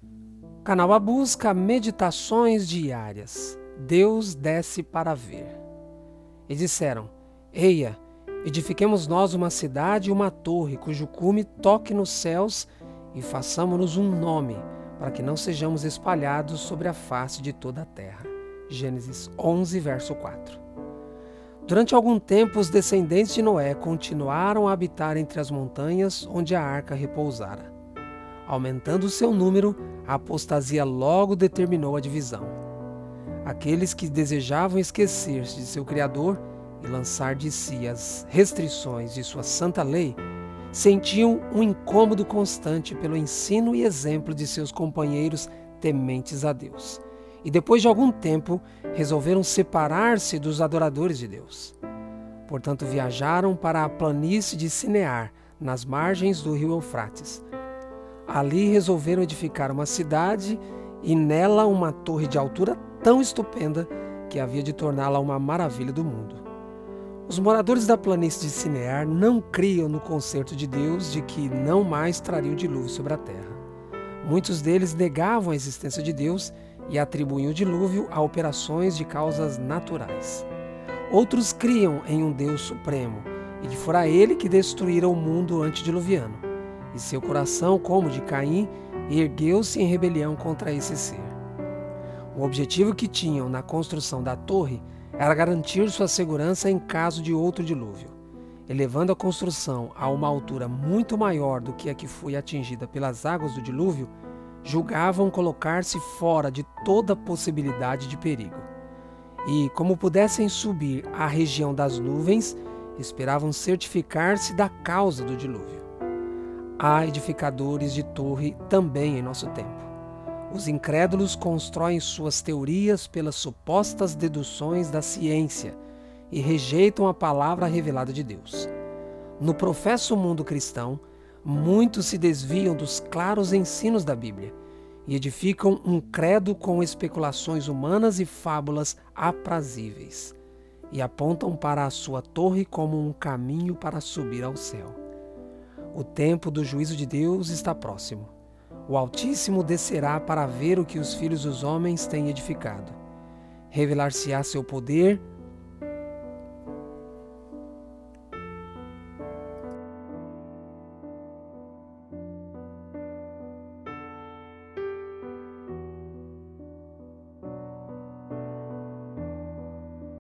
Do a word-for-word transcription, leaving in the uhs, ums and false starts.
Canal A busca meditações diárias. Deus desce para ver. E disseram: Eia, edifiquemos nós uma cidade e uma torre, cujo cume toque nos céus, e façamo-nos um nome, para que não sejamos espalhados sobre a face de toda a terra. Gênesis onze, verso quatro. Durante algum tempo, os descendentes de Noé continuaram a habitar entre as montanhas onde a arca repousara. Aumentando o seu número, a apostasia logo determinou a divisão. Aqueles que desejavam esquecer-se de seu Criador e lançar de si as restrições de sua santa lei, sentiam um incômodo constante pelo ensino e exemplo de seus companheiros tementes a Deus. E depois de algum tempo, resolveram separar-se dos adoradores de Deus. Portanto, viajaram para a planície de Sinear, nas margens do rio Eufrates. Ali resolveram edificar uma cidade e nela uma torre de altura tão estupenda que havia de torná-la uma maravilha do mundo. Os moradores da planície de Sinear não criam no concerto de Deus de que não mais traria o dilúvio sobre a terra. Muitos deles negavam a existência de Deus e atribuíam o dilúvio a operações de causas naturais. Outros criam em um Deus supremo e que fora ele que destruíra o mundo antediluviano. E seu coração, como o de Caim, ergueu-se em rebelião contra esse ser. O objetivo que tinham na construção da torre era garantir sua segurança em caso de outro dilúvio. Elevando a construção a uma altura muito maior do que a que foi atingida pelas águas do dilúvio, julgavam colocar-se fora de toda possibilidade de perigo. E, como pudessem subir à região das nuvens, esperavam certificar-se da causa do dilúvio. Há edificadores de torre também em nosso tempo. Os incrédulos constroem suas teorias pelas supostas deduções da ciência e rejeitam a palavra revelada de Deus. No professo mundo cristão, muitos se desviam dos claros ensinos da Bíblia e edificam um credo com especulações humanas e fábulas aprazíveis, e apontam para a sua torre como um caminho para subir ao céu. O tempo do juízo de Deus está próximo. O Altíssimo descerá para ver o que os filhos dos homens têm edificado. Revelar-se-á seu poder